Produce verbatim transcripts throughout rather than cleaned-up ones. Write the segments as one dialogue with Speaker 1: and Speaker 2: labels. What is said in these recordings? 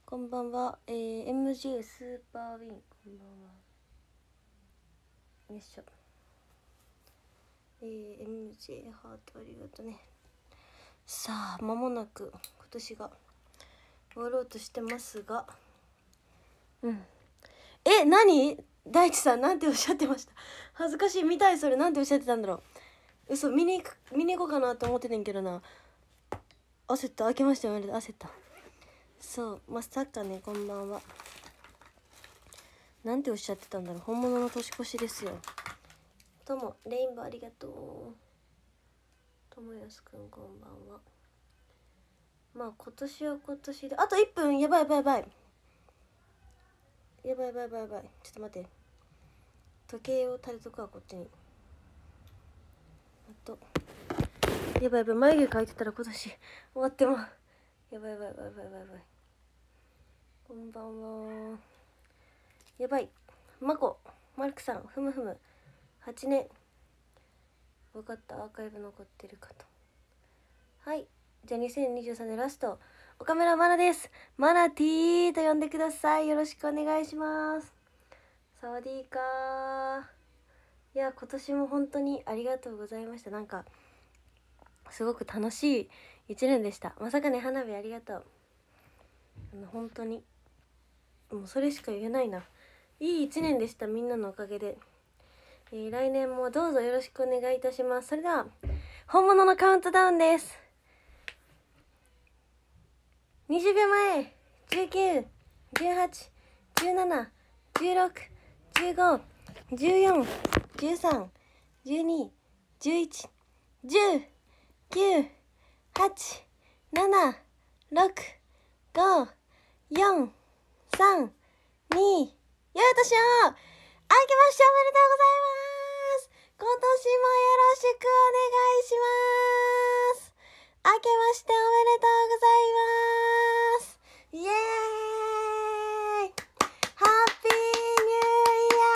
Speaker 1: こんばんは、えー、エムジェー スーパーウィン、こんばんは。よいしょ。えー、エムジェー ハートありがとね。さあ、間もなく今年が終わろうとしてますが、うん。え、何？大地さんなんておっしゃってました？恥ずかしい。見たい。それなんておっしゃってたんだろう。嘘、見に行く、見に行こうかなと思ってたんけどな。焦った。明けましておめでとう。焦った。そう、まさかね、こんばんは。なんておっしゃってたんだろう。本物の年越しですよ。とも、レインボーありがとう。ともやすくんこんばんは。まあ今年は今年で、あといっぷん。やばいやばいやばいやばいやばいやばいやばい。ちょっと待って、時計を垂れとくわ、こっちに。あとやばいやばい、眉毛描いてたら今年終わってもやばいやばいやばいやばいやばい。こんばんは。やばい。まこマルクさん、ふむふむはちねん。分かった、アーカイブ残ってるかと。はい、じゃあにせんにじゅうさんねんラスト、岡村マナです。マナティーと呼んでください。よろしくお願いします。サワディーカー。いや、今年も本当にありがとうございました。なんかすごく楽しい一年でした。まさかね、花火ありがとう。あの本当にもうそれしか言えないな。いい一年でした、みんなのおかげで。えー、来年もどうぞよろしくお願いいたします。それでは本物のカウントダウンです。にじゅうびょうまえ、じゅうきゅう、じゅうはち、じゅうなな、じゅうろく、じゅうご、じゅうよん、じゅうさん、じゅうに、じゅういち、じゅう、きゅう、はち、なな、ろく、ご、よん、さん、に、よいとしをあけましておめでとうございます。今年もよろしくお願いします。あけましておめでとうございます。イエーイ、ハッピーニューイヤ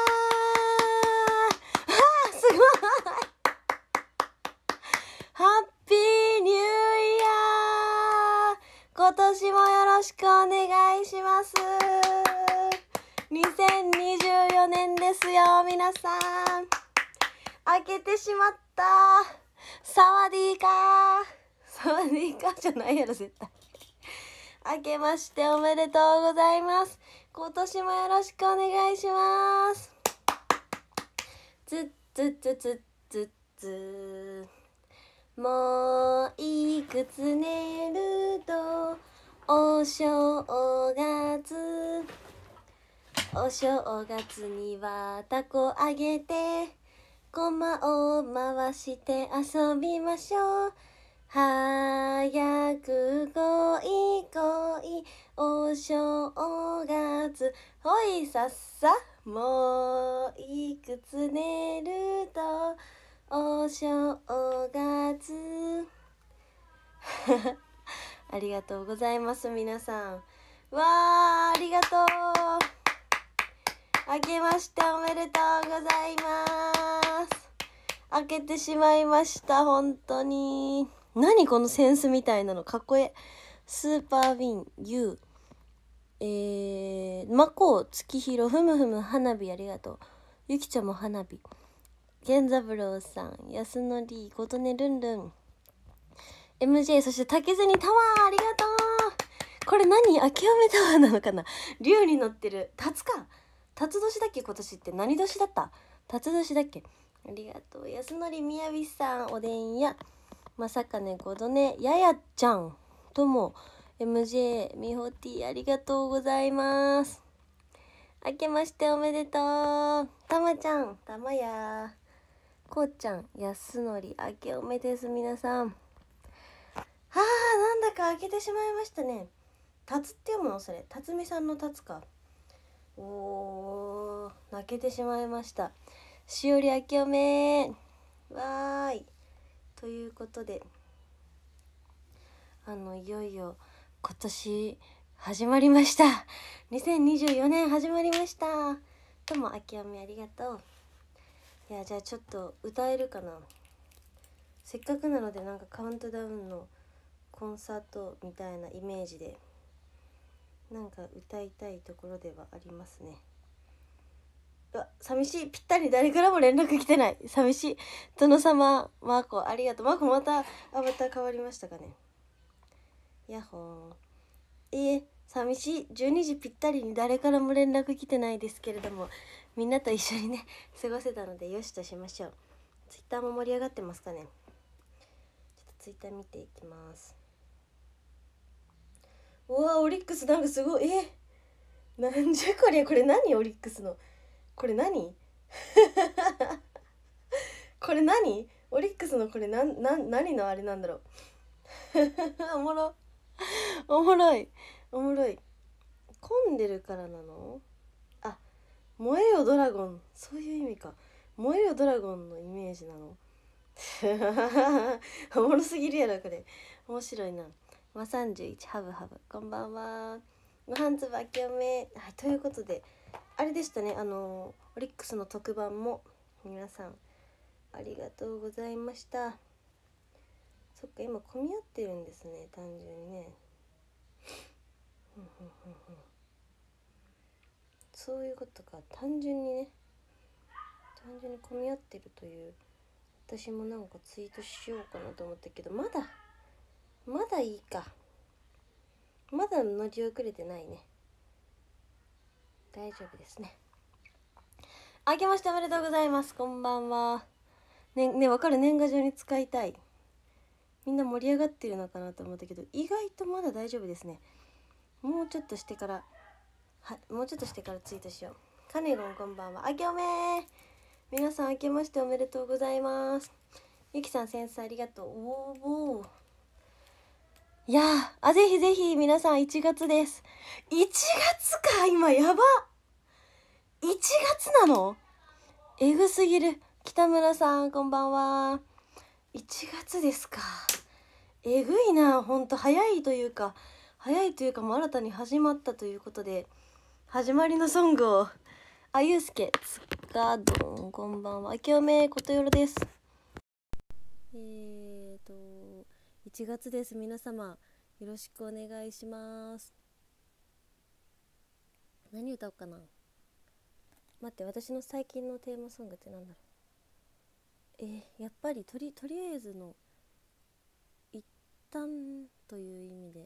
Speaker 1: ー。わあ、すごい。ハッピーニューイヤー。今年もよろしくお願いします。にせんにじゅうよねんですよ、皆さん。開けてしまった。サワディーカー。サワディーカーじゃないやろ絶対。開けましておめでとうございます。今年もよろしくお願いします。つっつっつっつっつっつ。もういくつ寝るとお正月。お正月にはタコあげてコマを回して遊びましょう。早く来い来いお正月。ほいさっさ。もういくつ寝るとお正月。ありがとうございます皆さん。わー、ありがとう。明けましておめでとうございます。開けてしまいました、本当に。何このセンスみたいなの、かっこええ。スーパーウィン ユー、えー、まこ月広ふむふむ花火ありがとう。ゆきちゃんも花火。源三郎さん、やすのり、ことねるんるん、 エムジェー、 そして竹銭タワーありがとう。これ何、明けおめタワーなのかな。竜に乗ってる。たつか、たつ年だっけ、今年って何年だった？たつ年だっけ。ありがとう。やすのりみやびさん、おでんやまさかねごどね、ややちゃんとも エムジェー みほティありがとうございます。明けましておめでとう。たまちゃん、たまやこうちゃん、やすのり、明けおめです皆さん。はあ、なんだか開けてしまいましたね。たつって読むのそれ、たつみさんのたつか。おー、泣けてしまいました。しおり明けおめわーい。ということで、あのいよいよ今年始まりました。にせんにじゅうよねん始まりました。どうも明けおめありがとう。いや、じゃあちょっと歌えるかな。せっかくなので、なんかカウントダウンのコンサートみたいなイメージでなんか歌いたいところではありますね。うわ、寂しい。ぴったり誰からも連絡来てない。寂しい。殿様、マーコありがとう。マーコまたアバター変わりましたかね。やっほー。えー、寂しい。じゅうにじぴったりに誰からも連絡来てないですけれども、みんなと一緒にね過ごせたのでよしとしましょう。ツイッターも盛り上がってますかね。ちょっとツイッター見ていきます。うわ、オリックスなんかすごい。えー、なんじゃこりゃ。これ何？オリックスのこれ何これ何オリックスのこれなん、なん、何のあれなんだろうおもろおもろいおもろい。混んでるからなの？あ、燃えよドラゴン、そういう意味か。燃えよドラゴンのイメージなのおもろすぎるやろこれ。面白いな。まあ、さんじゅういちハブハブこんばんは。ごはんつばきおめ。はい、ということであれでしたね、あのオリックスの特番も皆さんありがとうございました。そっか、今混み合ってるんですね、単純にねそういうことか。単純にね単純に混み合ってるという。私もなんかツイートしようかなと思ったけど、まだまだいいか。まだ乗り遅れてないね。大丈夫ですね。明けましておめでとうございます。こんばんは。ねね、わかる。年賀状に使いたい。みんな盛り上がってるのかなと思ったけど、意外とまだ大丈夫ですね。もうちょっとしてからはもうちょっとしてからツイートしよう。カネゴンこんばんは。あけおめー。皆さん明けましておめでとうございます。ゆきさんセンスありがとう。おお。いやー、あ、ぜひぜひ皆さんいちがつです。いちがつか、今やば。いちがつなの？えぐすぎる。北村さんこんばんは。いちがつですか。えぐいな。ほんと早いというか早いというかもう新たに始まったということで、始まりのソングを。あ、ゆうすけつかどんこんばんは。あきおめことよろです。えーといちがつです。皆様よろしくお願いします。何歌おうかな。待って、私の最近のテーマソングってなんだろう。えー、やっぱりとりとりあえずの一旦という意味で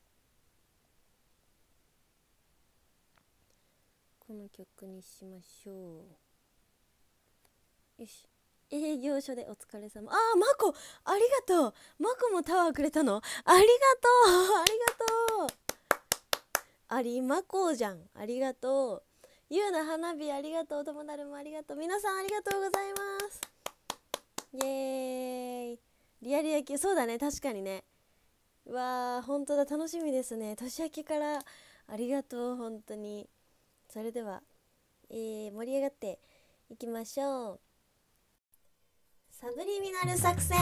Speaker 1: この曲にしましょう。よし。営業所でお疲れ様。あー、マコありがとう。マコもタワーくれたの？ありがとうありがとう。ありまこうじゃん。ありがとう。ゆうな花火ありがとう。ともだるもありがとう。皆さんありがとうございます。イエーイ。リアル野球、そうだね、確かにね。うわー、本当だ、楽しみですね。年明けからありがとう、本当に。それでは、えー、盛り上がっていきましょう。サブリミナル作戦。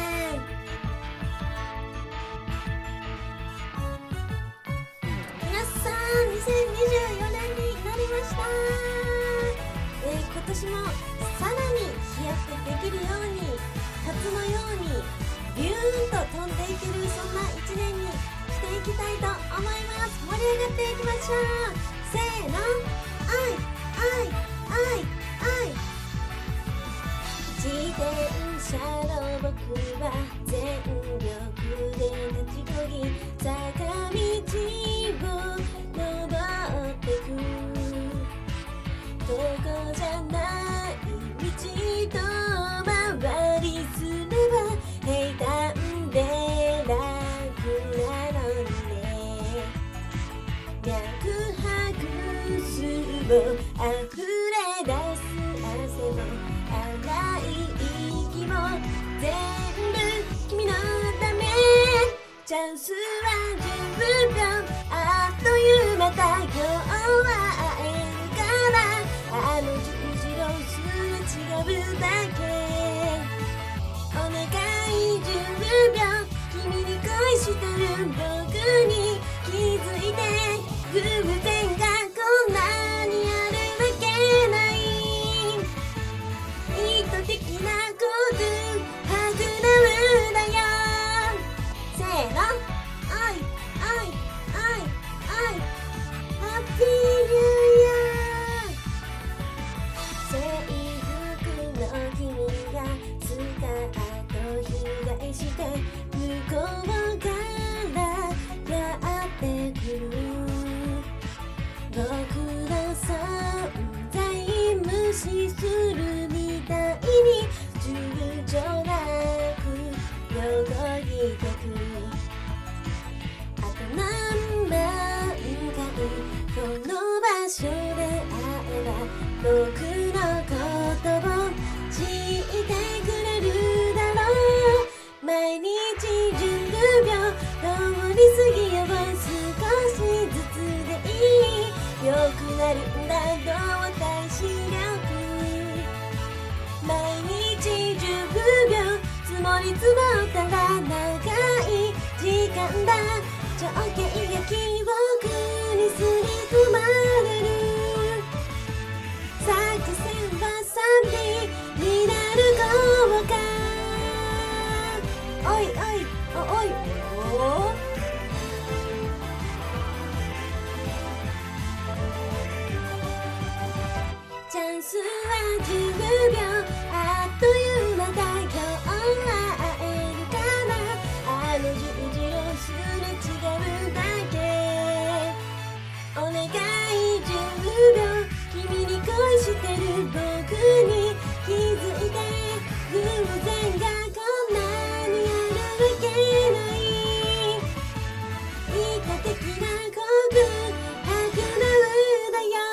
Speaker 1: 皆さんにせんにじゅうよねんになりました。えー、今年もさらに飛躍できるように、竜のようにビューンと飛んでいける、そんないちねんにしていきたいと思います。盛り上がっていきましょう。せーの、愛愛愛愛。自転車の僕は全力で立ちこぎ、坂道を登ってく。どこじゃない道と回りすれば平坦で楽なのにね。脈拍数を溢れ出す汗も荒い息も全部君のため。チャンスはじゅうびょう、あっという間だ。今日は会えるから、あの十字路すれ違うだけ。お願いじゅうびょう、君に恋してる僕に気づいて。偶然がこんなにあるわけない。意図的なことはぐらうだよ。せーの、愛る僕の存在無視するみたいに躊躇なく横切ってくあと何万回この場所で会えば僕のことを知ってくれるだろう毎日じゅうびょう通り過ぎよう少しずつでいい良くなるんだ動体視力毎日じゅうびょう積もり積もったら長い時間だ情景が記憶にすり込まれる作戦は賛美になる効果おいおいおおいおチャンスはじゅうびょうあっという間だ今日は会えるかなあの十字をすれ違うだけお願いじゅうびょう君に恋してる僕に気づいて偶然がこんなにあるわけない意図的な告白なのだよ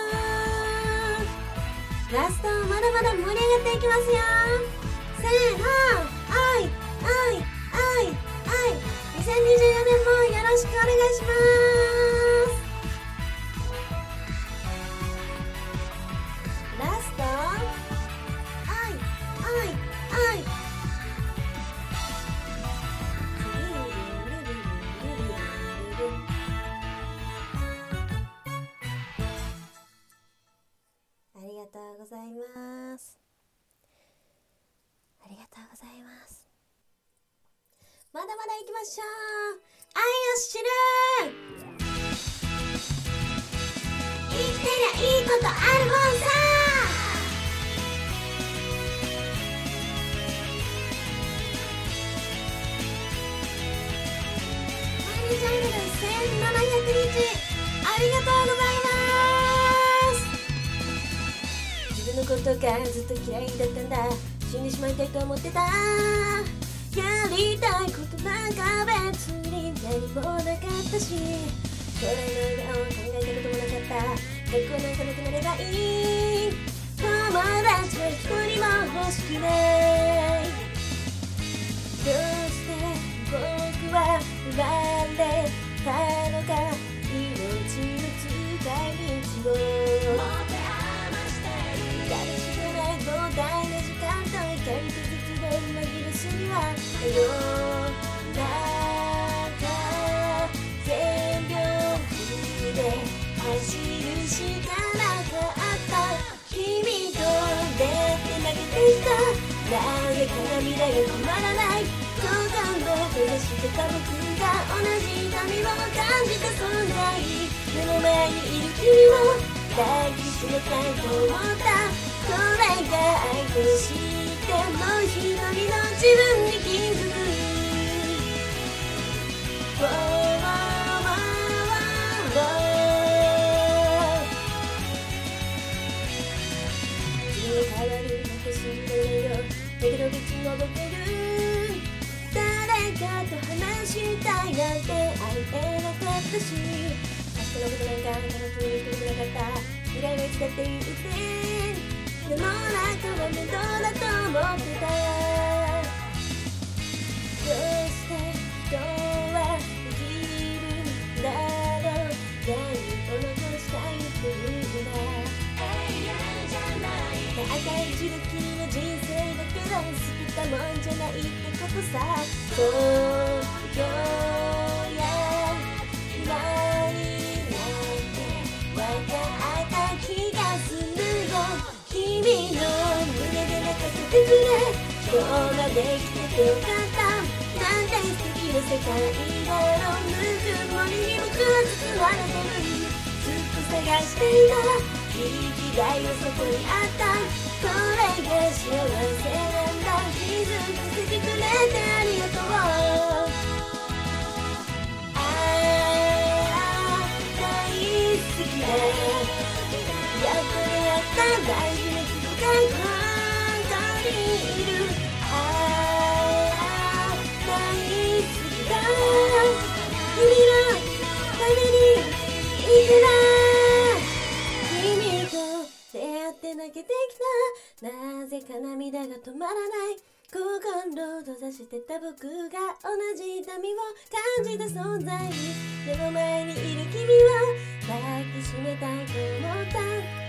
Speaker 1: ラストまだまだ盛り上がっていきますよせーのおいおいおいおいにせんにじゅうよねんもよろしくお願いしますラストおいおいおいありがとうございますありがとうございますまだまだ行きましょう愛を知る生きてりゃいいことあるもんさ毎日アイドルせんななひゃくにちありがとうございます自分のことがずっと嫌いだったんだ死んでしまいたいと思ってたやりたいことなんか別に何もなかったし将来の夢を考えたこともなかった学校なんかなくなればいい友達は一人も欲しくないどうして僕は生まれたのか命の使い道を誰しもない膨大な時間といかにとずつの紛らすには世の中全力で走るしかなかった君と出て投げてきたなぜか未来が止まらない好感度を目指してた僕が同じ痛みを感じた存在目の前にいる君を抱きしめたいと思ったこれが愛と知ってもう一人の自分に気づくウォーウォーウォーウォー君が変わるなんて信じないよだけど別に覚えてる誰かと話したいなんて会えなかったし明日のことなんか楽しみにしてくれなかった未来はいつだって言って世の中は面倒だと思ってたどうして人は生きるんだろう何を残したいって言うんだ永遠じゃない大体一度きりの人生だけど過ぎたもんじゃないってことさ東京や今になって分かった気がするよ君の胸で泣かせてくれ今日まで来ててよかったなんて素敵な世界だろうぬくもりに僕は包まれてるずっと探していた生きがいはそこにあったこれが幸せなんだ気づかせてくれてありがとうあ君と出会って泣けてきた。なぜか涙が止まらない。心を閉ざしてた僕が同じ痛みを感じた存在に、目の前にいる君を抱きしめたいと思った。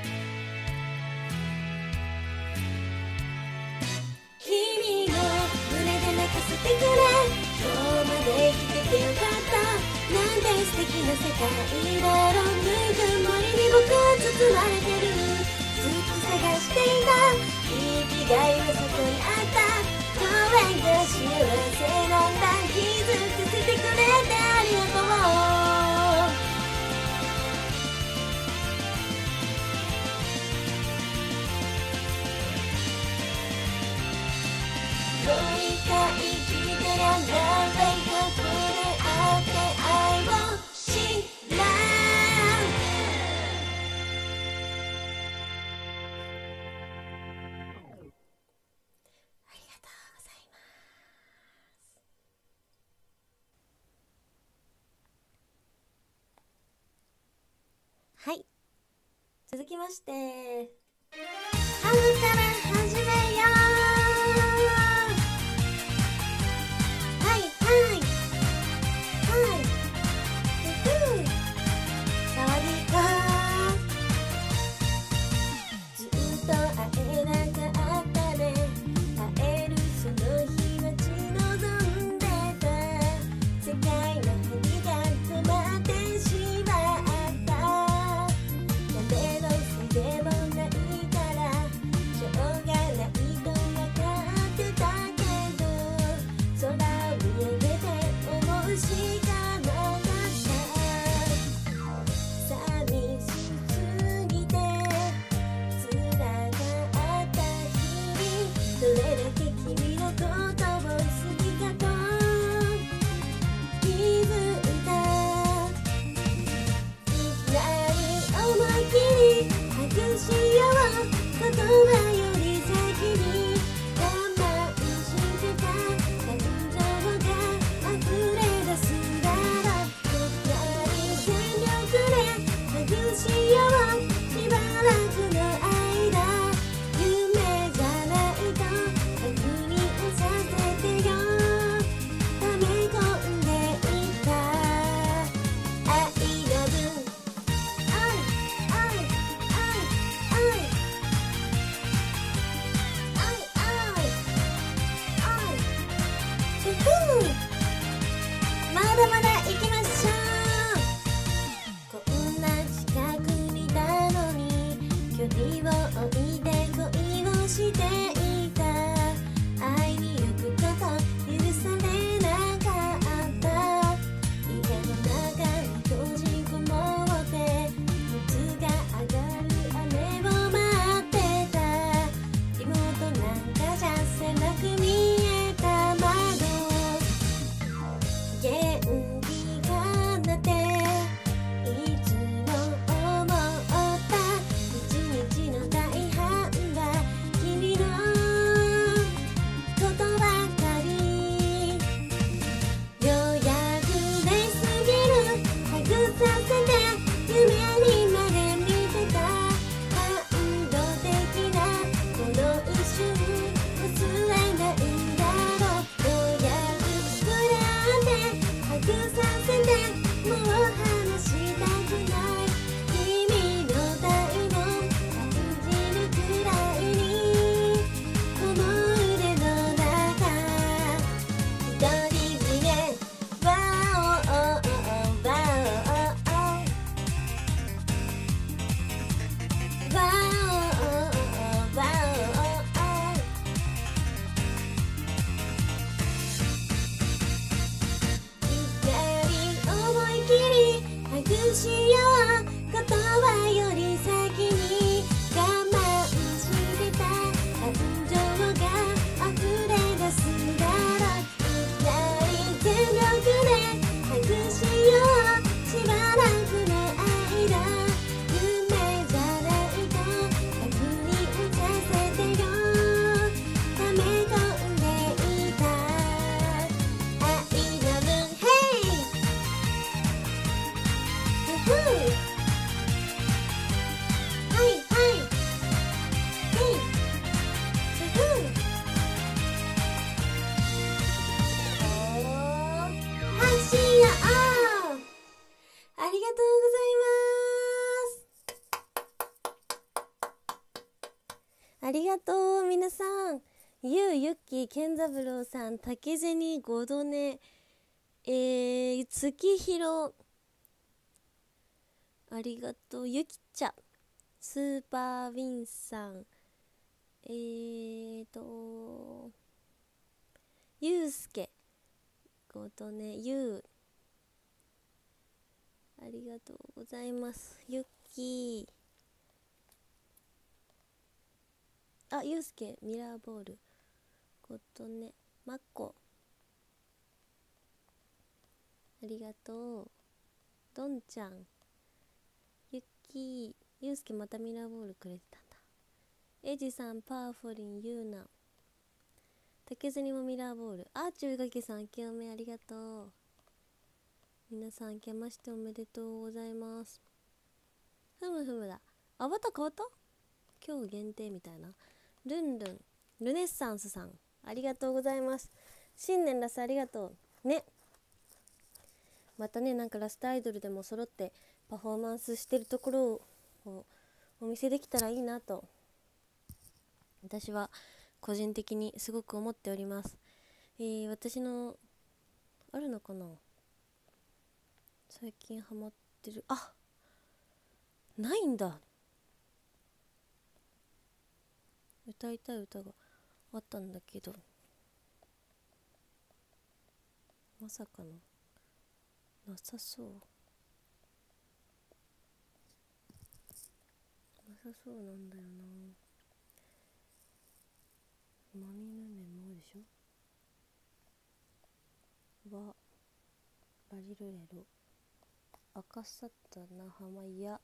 Speaker 1: 君の胸で泣かせてくれ。今日まで生きててよかった。なんて素敵な世界だろう。ぬくもりに僕は包まれてる。ずっと探していた生きがいはそこにあった。これが幸せなんだ。気づかせてくれてありがとう。どうにか生きてりゃ誰か触れ合って愛を知らん。はい、続きまして春から始めよう。はいはいはいふふサワディーカー。ずっと会えなかったね。会えるその日待ち望んでた。世界の針が止まってしまう。でもないからしょうがないとわかってたけど、空を見上げて思うしかなかった。寂しすぎてつらかった日々、どれだけ君のことを好きかと気づいた。いきなり思い切りハグしよう。言葉より先に我慢してた感情が溢れ出すだろう。二人全力でハグしよう。しばらくの間夢じゃないと確認させてよ。溜め込んでいた愛の分愛愛愛愛ありがとう皆さん。ゆう、ゆっきー、けんざぶろうさん、竹銭ごどね、えー、月ひろ、ありがとう。ゆきちゃ、スーパーウィンさん、えーとゆうすけごどね、ゆう、ありがとうございます。ゆっきー、あ、ゆうすけミラーボールごどね、まっこ、ありがとう。どんちゃん、ゆっきー、ゆうすけまたミラーボールくれてたんだ。エジさん、パーフォリン、ゆうな、竹銭もミラーボール、あーちゅうがけさん、明けおめありがとう。皆さん明けましておめでとうございます。ふむふむだ。あ、また変わった？今日限定みたいな。ルンルン、ルネッサンスさん、ありがとうございます。新年ラスありがとう。ね。またね、なんかラストアイドルでも揃ってパフォーマンスしてるところをお見せできたらいいなと、私は個人的にすごく思っております。えー、私の、あるのかな？最近ハマってる、あ、ないんだ。歌いたい歌があったんだけど、まさかのなさそう、なさそうなんだよな。マミヌメモでしょ。わ、ラリルレロ、赤サッタナハマヤ、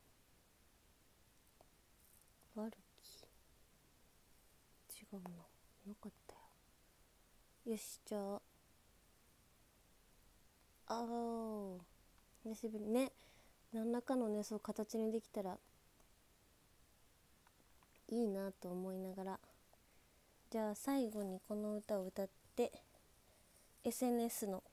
Speaker 1: ワルキ、違うな、なかったよ。よし、じゃあ、あー、久しぶりね。何らかのね、そう形にできたらいいなと思いながら、じゃあ最後にこの歌を歌って エスエヌエス の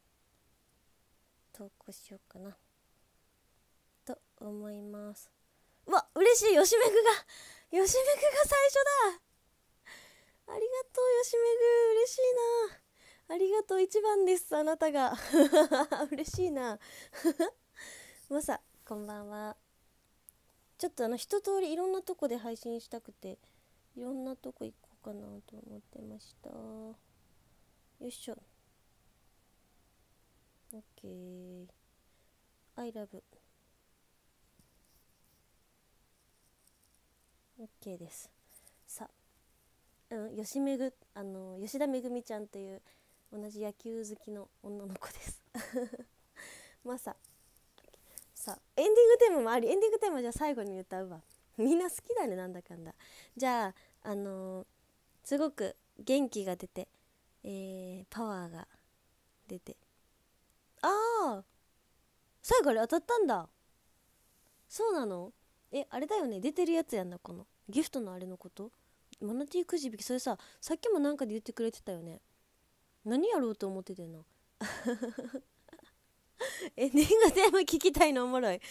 Speaker 1: 投稿しようかなと思います。うわ、嬉しい、よしめぐがよしめぐが最初だ。ありがとう、よしめぐ、嬉しいな。ありがとう、一番です、あなたが嬉しいなまさ、こんばんは。ちょっとあの一通りいろんなとこで配信したくて、いろんなとこ行こうかなと思ってました。よいしょ。 OK、 I love OK です。さあ、うん、吉めぐ、あの吉田めぐみちゃんという同じ野球好きの女の子ですまさ、さあエンディングテーマもあり、エンディングテーマじゃあ最後に歌うわ。みんな好きだね、なんだかんだ。じゃああのー、すごく元気が出て、えー、パワーが出て、ああ最後あれ当たったんだ。そうなの？え、あれだよね、出てるやつやんな、このギフトのあれのこと。マナティーくじ引き、それさ、さっきもなんかで言ってくれてたよね。何やろうと思っててんなエンディングテーマ聞きたいのおもろい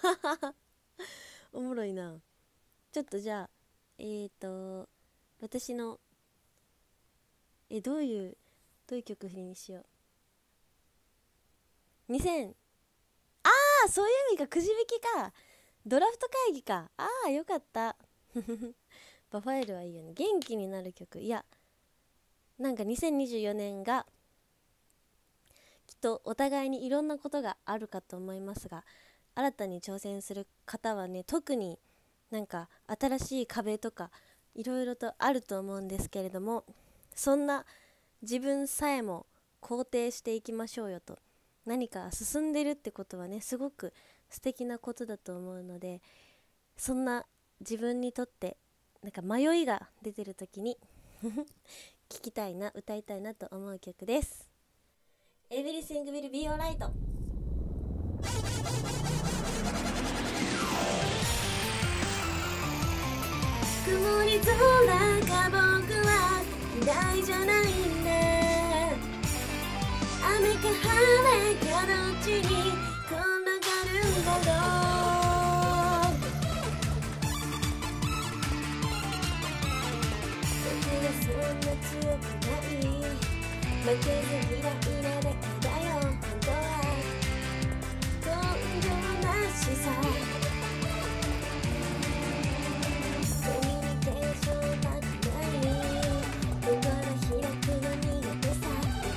Speaker 1: おもろいな。ちょっとじゃあえーと私のえどういうどういう曲振りにしよう。にせん、ああそういう意味か、くじ引きか、ドラフト会議か。ああよかったバファエルはいいよね、元気になる曲。いや、なんかにせんにじゅうよねんがきっとお互いにいろんなことがあるかと思いますが、新たに挑戦する方はね、特になんか新しい壁とかいろいろとあると思うんですけれども、そんな自分さえも肯定していきましょうよと。何か進んでるってことはね、すごく素敵なことだと思うので、そんな自分にとってなんか迷いが出てる時に聴きたいな、歌いたいなと思う曲です。 Everything will be alright。 曇り空か、僕は嫌いじゃないんだ。雨か晴れか、どっちに転がるんだろう。 負けず嫌いなだけだよ本当は根性なしさコミュニケーションばっかり心開くの苦手さ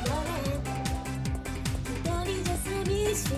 Speaker 1: 一人じゃ寂しい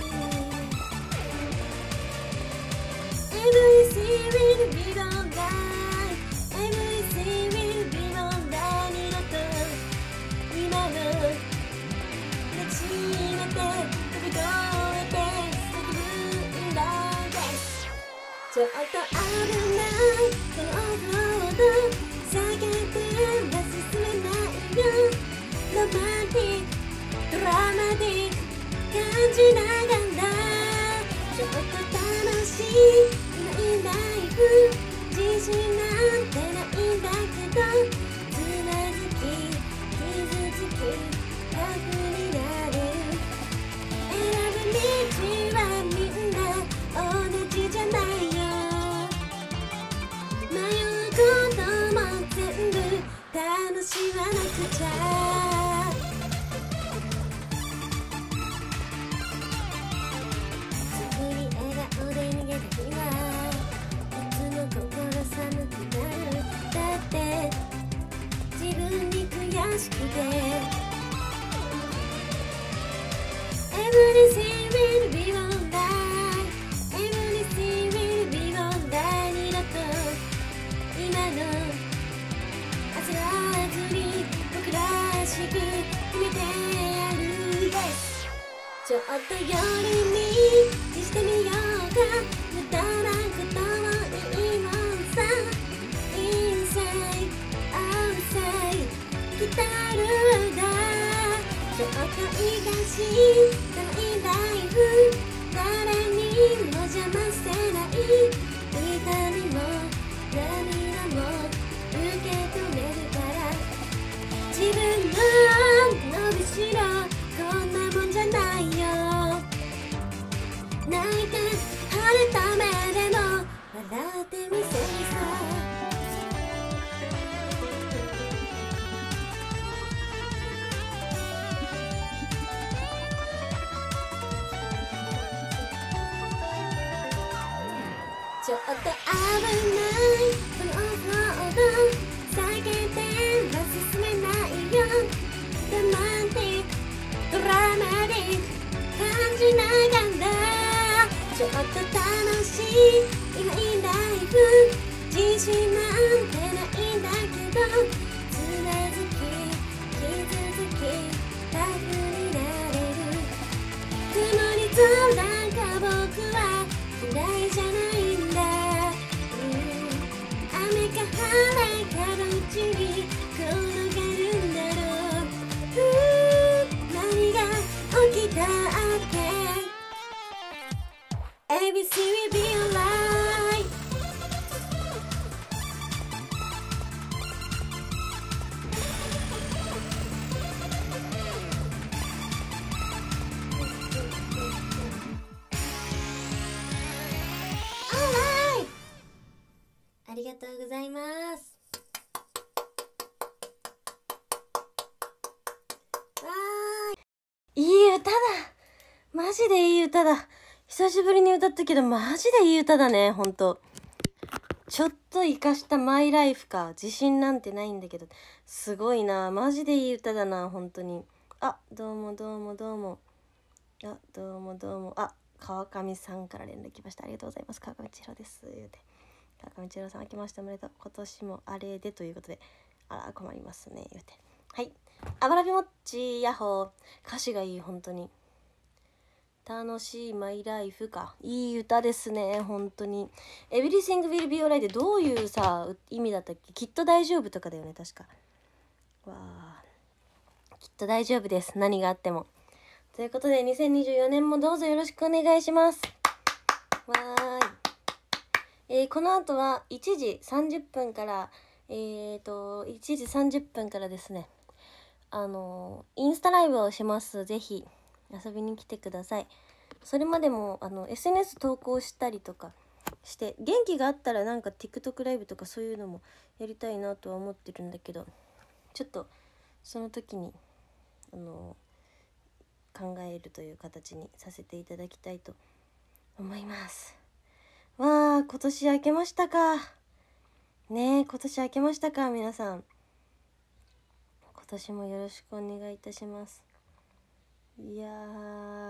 Speaker 1: Everything will be alright Everything will be alright 二度と今の立ち上がって飛び越えて叫ぶんだですちょっと危ないこのオフロード避けては進めないよロマンティックドラマティック感じながらちょっと楽しい今いライフ自信なんてないんだけどつまずき傷つきタフになる選ぶ道はみんな同じじゃないよ迷うことも全部楽しまなくちゃすぐに笑顔で逃げた日はいつも心寒くなるだって自分に悔しくて Everything will be alright Everything will be alright 二度と今の焦らずに僕らしく決めてやるですちょっと寄り道してみようか無駄なこともいいもんさ Inside Outside 来たるだちょっといかしいないライフ誰にも邪魔せない痛みも涙も受け止めるから自分の伸びしろこんなもんじゃないよ泣いて晴れた目でも笑ってみせるさちょっと危ないこのオフロード避けては進めないよロマンティックドラマティック感じながらちょっと楽しい今いいライフ自信なんてないんだけどつまずき傷つきタフになれる曇り空が僕は嫌いじゃないんだ、うん、雨か晴れかどっちに転がるんだろう、うん、何が起きたっけ Everything will be alright Alright ありがとうございますわーいい歌だマジでいい歌だ久しぶりに歌ったけどマジでいい歌だねほんとちょっと生かしたマイライフか自信なんてないんだけどすごいなマジでいい歌だな本当にあどうもどうもどうもあどうもどうもあ川上さんから連絡来ましたありがとうございます川上千尋です言うて川上千尋さん明けましておめでとう今年もあれでということであら困りますね言うてはいあばらびもっちヤッホー歌詞がいい本当に楽しいマイライフかいい歌ですね本当に Everything will be alright ってどういうさ意味だったっけきっと大丈夫とかだよね確かわあきっと大丈夫です何があってもということでにせんにじゅうよねんもどうぞよろしくお願いしますわーい、えー、この後はいちじさんじゅっぷんからえーといちじさんじゅっぷんからですねあのー、インスタライブをしますぜひ遊びに来てくださいそれまでもあの エスエヌエス 投稿したりとかして元気があったらなんか TikTok ライブとかそういうのもやりたいなとは思ってるんだけどちょっとその時にあの考えるという形にさせていただきたいと思います。わあ、今年明けましたかねえ、今年明けましたか皆さん。今年もよろしくお願いいたします。いやー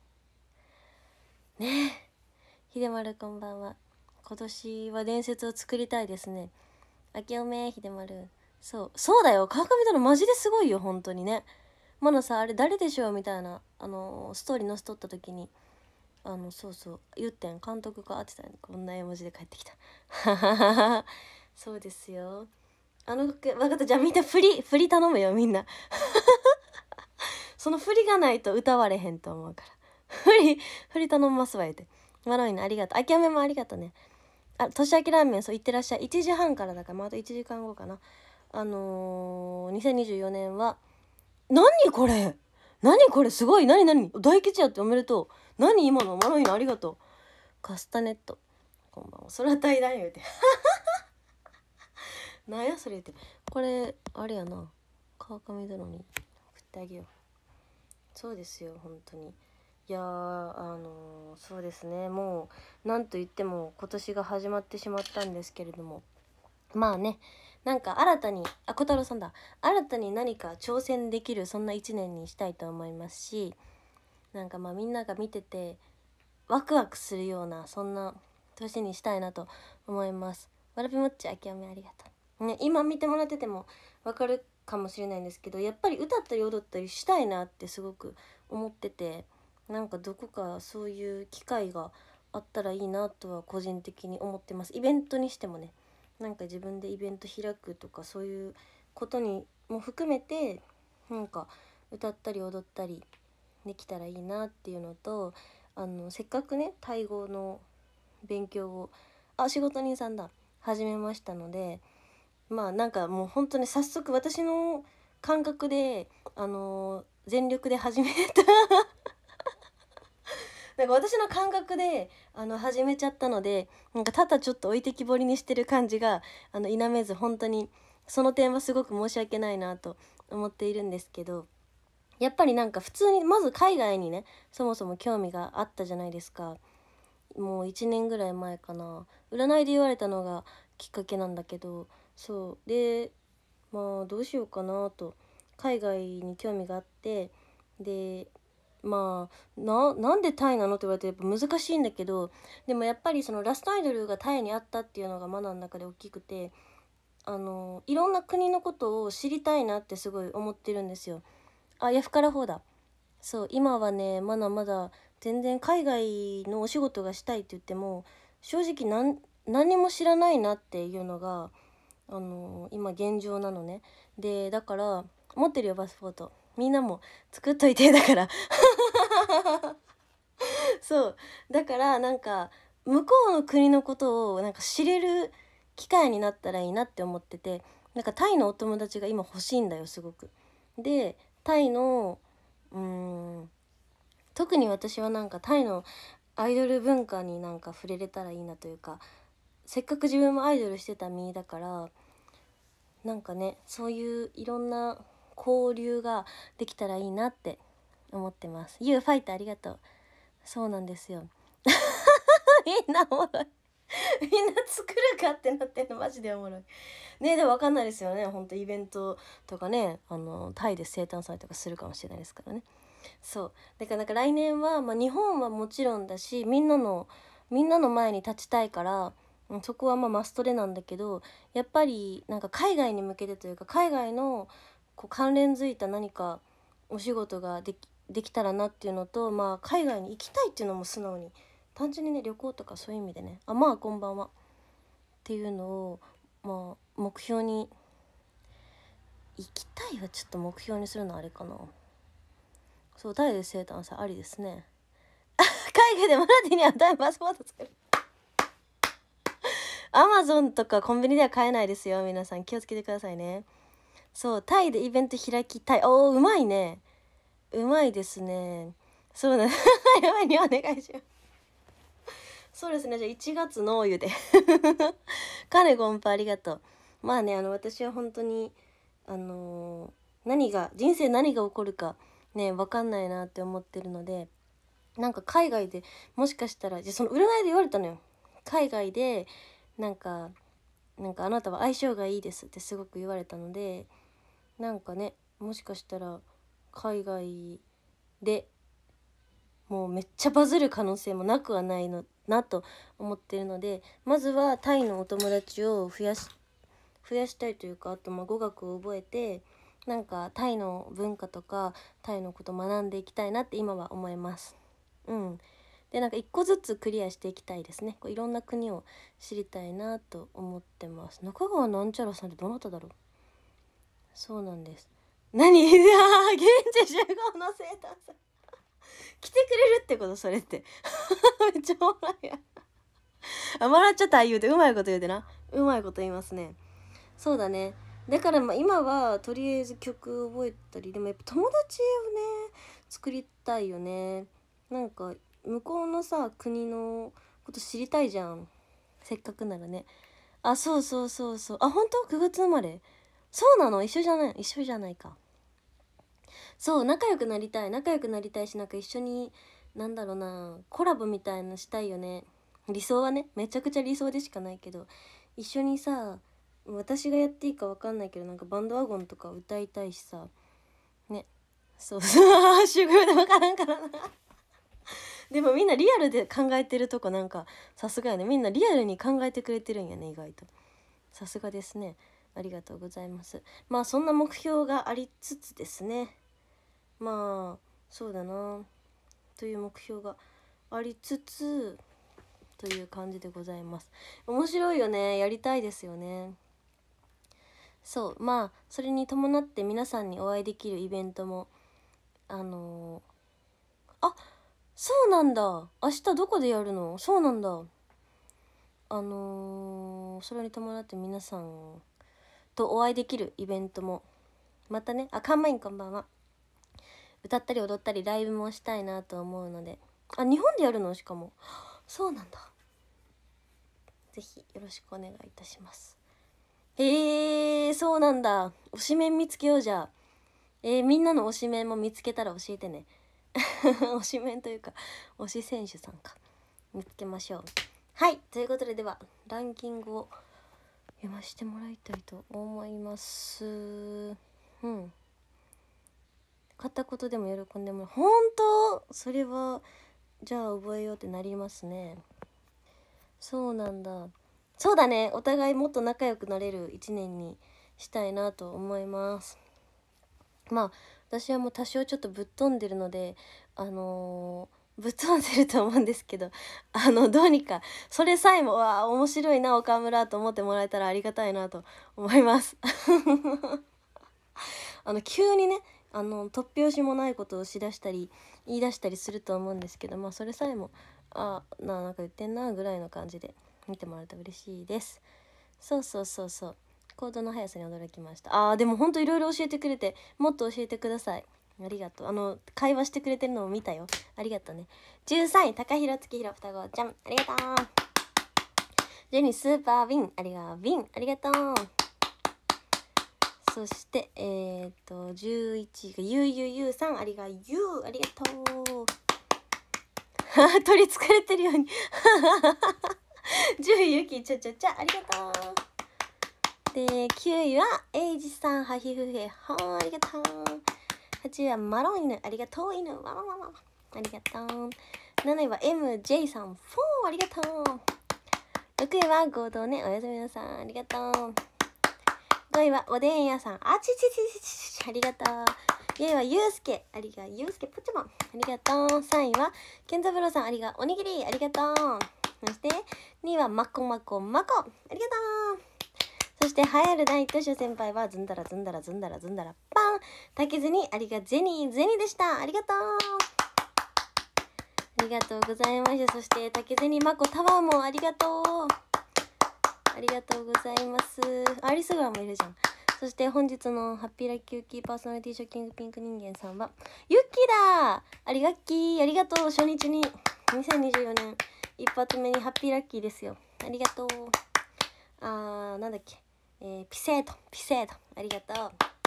Speaker 1: ねえ、ひでまるこんばんは。今年は伝説を作りたいですね。あけおめひでまる。そうそうだよ、川上殿マジですごいよ本当にね。まださ、あれ誰でしょうみたいなあのストーリー載せとった時に、あのそうそう言ってん、監督があってたよね。こんな絵文字で帰ってきたそうですよ。あの分かった、じゃあみんな振り振り頼むよみんなその振りがないと歌われへんと思うから振り振り頼ますわ言うて。マロイのありがとう。あきあめもありがとうね。あ、年明けラーメン、そう、行ってらっしゃい。いちじはんからだから、またいちじかんごかな。あのー、にせんにじゅうよねんは、何これ何これすごい、何何大吉やっておめでとう。何今のマロイのありがとう。カスタネット。こんばんは。空対談言うて。なんやそれって。これ、あれやな。川上殿に送ってあげよう。そうですよ、本当に。いやー、あのー、そうですね、もうなんといっても今年が始まってしまったんですけれども、まあね、なんか新たに、あ、小太郎さんだ、新たに何か挑戦できるそんな一年にしたいと思いますし、なんかまあみんなが見ててワクワクするようなそんな年にしたいなと思います。わらびもっちあきあめありがとう、ね、今見てもらっててもわかるかもしれないんですけど、やっぱり歌ったり踊ったりしたいなってすごく思ってて、なんかどこかそういう機会があったらいいなとは個人的に思ってます。イベントにしてもね、なんか自分でイベント開くとかそういうことにも含めて、なんか歌ったり踊ったりできたらいいなっていうのと、あのせっかくねタイ語の勉強を、あ、仕事人さんだ、始めましたので、まあなんかもう本当に早速私の感覚であの全力で始めたなんか私の感覚であの始めちゃったので、なんかただちょっと置いてきぼりにしてる感じがあの否めず、本当にその点はすごく申し訳ないなと思っているんですけど、やっぱりなんか普通にまず海外にねそもそも興味があったじゃないですか。もういちねんぐらい前かな、占いで言われたのがきっかけなんだけど、そうで、まあどうしようかなと海外に興味があって、でまあななんでタイなのって言われてやっぱ難しいんだけど、でもやっぱりそのラストアイドルがタイにあったっていうのがマナの中で大きくて、あのいろんな国のことを知りたいなってすごい思ってるんですよ。あ、ヤフカラフォーだ。そう今はねまだまだ全然海外のお仕事がしたいって言っても正直何何も知らないなっていうのがあのー今現状なのね。でだから持ってるよパスポート、みんなも作っといてだからそうだからなんか向こうの国のことをなんか知れる機会になったらいいなって思ってて、なんかタイのお友達が今欲しいんだよすごく。でタイのうーん特に私はなんかタイのアイドル文化になんか触れれたらいいなというか、せっかく自分もアイドルしてた身だから、なんかねそういういろんな交流ができたらいいなって思ってます。 You ファイトありがとう。そうなんですよみんなおもろいみんな作るかってなってんのマジでおもろいね。でも分かんないですよね、ほんとイベントとかね、あのタイで生誕祭とかするかもしれないですからね。そうだからなんか来年は、まあ、日本はもちろんだし、みんなのみんなの前に立ちたいから、うん、そこはまあマストでなんだけど、やっぱりなんか海外に向けてというか、海外のこう関連づいた何かお仕事ができできたらなっていうのと、まあ海外に行きたいっていうのも素直に単純にね、旅行とかそういう意味でね、あ、まあこんばんはっていうのをまあ目標に、行きたいはちょっと目標にするのはあれかな。そうタイで生誕祭ありですね海外でマナティにはタイパスポート作るアマゾンとかコンビニでは買えないですよ、皆さん気をつけてくださいね。そうタイでイベント開きたい。おーうまいね、うまいですね。そうだやばいにお願いします。そうですね、じゃあいちがつの湯でカネゴンパありがとう。まあね、あの私は本当にあの何が人生何が起こるかね分かんないなって思ってるので、なんか海外でもしかしたら、じゃその占いで言われたのよ。海外でなんかなんかあなたは相性がいいですってすごく言われたので、なんかねもしかしたら海外でもうめっちゃバズる可能性もなくはないのなと思ってるので、まずはタイのお友達を増やし増やしたいというか、あとまあ語学を覚えてなんかタイの文化とかタイのこと学んでいきたいなって今は思います。うん。でなんか一個ずつクリアしていきたいですね。こういろんな国を知りたいなと思ってます。中川なんちゃらさんってどなただろう。そうなんです。何いや現地集合の生誕さん来てくれるってことそれってめっちゃおもろいやあ、笑っちゃった言うてうまいこと言うてな、うまいこと言いますね。そうだね。だからまあ今はとりあえず曲覚えたり、でもやっぱ友達をね作りたいよね。なんか向こうのさ国のこと知りたいじゃん、せっかくならね。あ、そうそうそうそう。あ、本当くがつ生まれ。そうなの。一緒じゃない、一緒じゃないか。そう、仲良くなりたい仲良くなりたいし、なんか一緒になんだろうなコラボみたいなしたいよね。理想はね、めちゃくちゃ理想でしかないけど、一緒にさ、私がやっていいか分かんないけどなんかバンドワゴンとか歌いたいしさね。そうそう修行で分からんからなでもみんなリアルで考えてるとこなんかさすがやね。みんなリアルに考えてくれてるんやね、意外と。さすがですね。ありがとうございます。まあそんな目標がありつつですね、まあそうだなという目標がありつつという感じでございます。面白いよね、やりたいですよね。そう、まあそれに伴って皆さんにお会いできるイベントもあのー、あ、そうなんだ、明日どこでやるの。そうなんだ。あのー、それに伴って皆さんとお会いできるイベントもまたね、あ、カンマインこんばんは。歌ったり踊ったりライブもしたいなと思うので、あ、日本でやるの。しかもそうなんだ。ぜひよろしくお願いいたします。へえー、そうなんだ。推しメン見つけようじゃあ。えー、みんなの推しメンも見つけたら教えてね推しメンというか推し選手さんか見つけましょう。はい、ということで、ではランキングを読ませてもらいたいと思います。うん、片言でも喜んでもらう。本当それはじゃあ覚えようってなりますね。そうなんだ。そうだね、お互いもっと仲良くなれる一年にしたいなと思います。まあ私はもう多少ちょっとぶっ飛んでるのであのー、ぶっ飛んでると思うんですけど、あのどうにかそれさえもわあ面白いな岡村と思ってもらえたらありがたいなと思いますあの急にね、あの突拍子もないことをしだしたり言い出したりすると思うんですけど、まあそれさえもあななんか言ってんなぐらいの感じで見てもらえたら嬉しいです。そうそうそうそう、行動の速さに驚きました。あーでもほんといろいろ教えてくれて、もっと教えてください。ありがとう。あの会話してくれてるのを見たよ。ありがとうね。じゅうさんい高弘月弘双子ちゃんありがとう。ジェニースーパーウィンありがウィンありがとう。そしてえー、っとじゅういちいがゆうゆうゆうさんありがゆうありがとう取りつかれてるようにじゅういゆきちゃちゃちゃありがとう。できゅういはエイジさんはひふへほーありがとう。はちいはマロン犬ありがとう犬わわわわありがとう。なないは エムジェイ さんフォーありがとう。ろくいは合同ねおやすみなさんありがとう。ごいはおでん屋さんあちちちちちありがとう。よいはゆうすけありがゆうすけぽちもんありがとう。さんいはけんざぶろうさんありがおにぎりありがとう。そしてにいはまこまこまこありがとう。そして栄える第一章先輩はずんだらずんだらずんだらずんだらパン竹津にありがゼニーゼニーでした。ありがとうありがとうございました。そして竹津にまこタワーもありがとうありがとうございます。アリスガーもいるじゃん。そして本日のハッピーラッキーユッキーパーソナリティショッキングピンク人間さんはユッキーだありがっきーありがとう。初日ににせんにじゅうよねん一発目にハッピーラッキーですよ。ありがとう。あーなんだっけ、えー、ピセートピセートありがとう。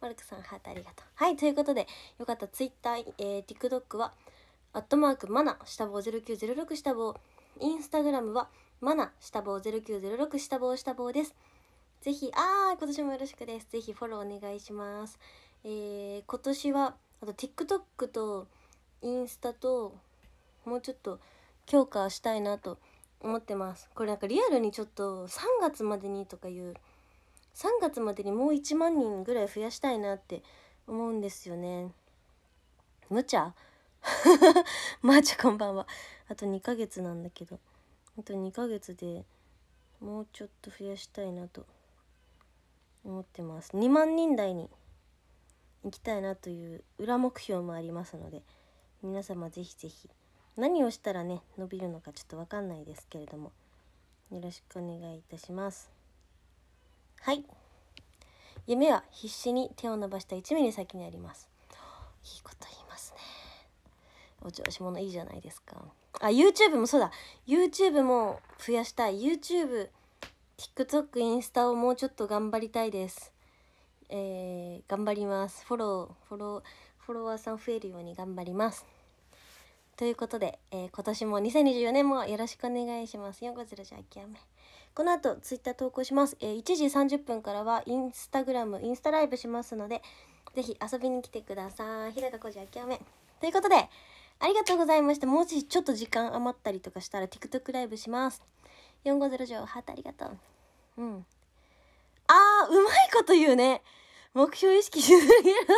Speaker 1: マルクさんハートありがとう。はい、ということでよかった。ツイッター、えー、TikTok はアットマークマナ下棒ゼロきゅうゼロろく下棒、インスタグラムはマナ下棒ゼロきゅうゼロろく下棒下棒です。ぜひ、あー、今年もよろしくです。ぜひフォローお願いします。えー、今年はあと TikTok とインスタともうちょっと強化したいなと思ってます。これなんかリアルにちょっとさんがつまでにとかいうさんがつまでにもういちまんにんぐらい増やしたいなって思うんですよね。無茶まーちゃんこんばんは。あとにかげつなんだけど、あとにかげつでもうちょっと増やしたいなと思ってます。にまんにん台に行きたいなという裏目標もありますので、皆様ぜひぜひ何をしたらね伸びるのかちょっと分かんないですけれども、よろしくお願いいたします。はい、夢は必死に手を伸ばしたいちミリ先にあります。いいこと言いますね。お調子者いいじゃないですか。あ、 YouTube もそうだ、 YouTube も増やしたい。 YouTube、 TikTok、インスタをもうちょっと頑張りたいです。えー、頑張ります。フォローフォローフォロワーさん増えるように頑張ります。ということで、えー、今年もにせんにじゅうよねんもよろしくお願いします。よんごゼロじゃ諦め。この後ツイッター投稿します。えー、いちじさんじゅっぷんからはインスタグラムインスタライブしますので、ぜひ遊びに来てください。日高浩二諦め。ということでありがとうございました。もしちょっと時間余ったりとかしたら TikTok ライブします。よんごゼロじゃハートありがとう。うん。あー、うまいこと言うね。目標意識しすぎる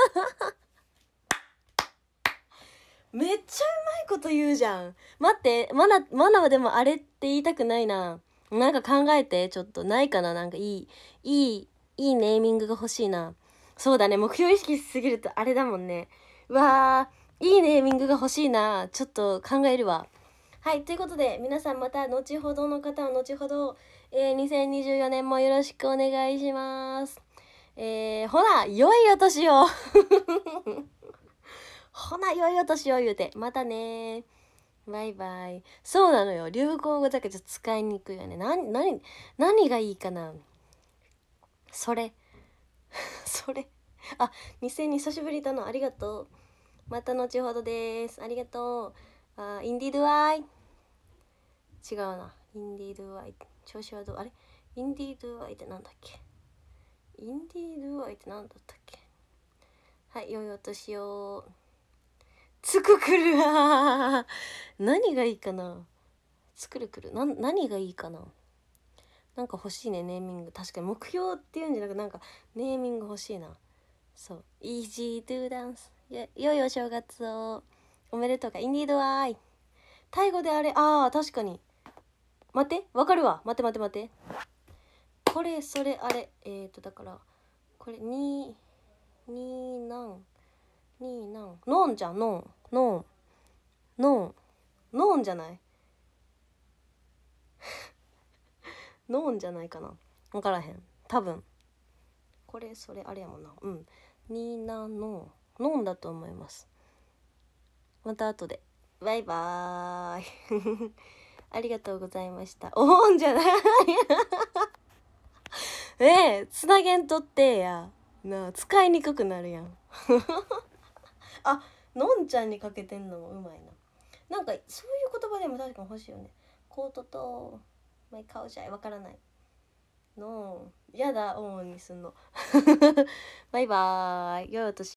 Speaker 1: めっちゃうまいこと言うじゃん。待って、マナ、マナはでもあれって言いたくないな。なんか考えて、ちょっとないかな。なんかいい、いい、いいネーミングが欲しいな。そうだね、目標意識しすぎるとあれだもんね。うわー、いいネーミングが欲しいな。ちょっと考えるわ。はい、ということで、皆さんまた後ほどの方は後ほど、えー、にせんにじゅうよねんもよろしくお願いします。えー、ほな、良いお年をほな、良いお年を言うて。またね。バイバイ。そうなのよ。流行語だけちょっと使いにくいよね。な、なに、何がいいかな。それ。それ。あ、にせんに久しぶりだな。ありがとう。また後ほどです。ありがとう。あ、インディードアイ。違うな。インディードアイ。調子はどう？あれインディードアイってなんだっけ？インディードアイってなんだったっけ？はい、良いお年を。つくくるわ何がいいかな。つくるくるな、何がいいかな。なんか欲しいね、ネーミング。確かに目標っていうんじゃなく、なんかネーミング欲しいな。そう、Easy to dance。よ良いお正月をおめでとうか。インディードアイ。タイ語であれ、あー確かに。待ってわかるわ。待って待って待って、これそれあれ、えーとだからこれにになんになんノンじゃん。ノンノンノンノンじゃないノンじゃないかな。分からへん。多分これそれあれやもんな。うんになのノンだと思います。また後で。バイバーイありがとうございました。おんじゃないええ、つなげんとってやなあ、使いにくくなるやんあ、のんちゃんにかけてんのもうまいな。なんかそういう言葉でも確かに欲しいよね。コートとマイ顔じゃわからないのやだ、オンにすんのバイバーイ。良いお年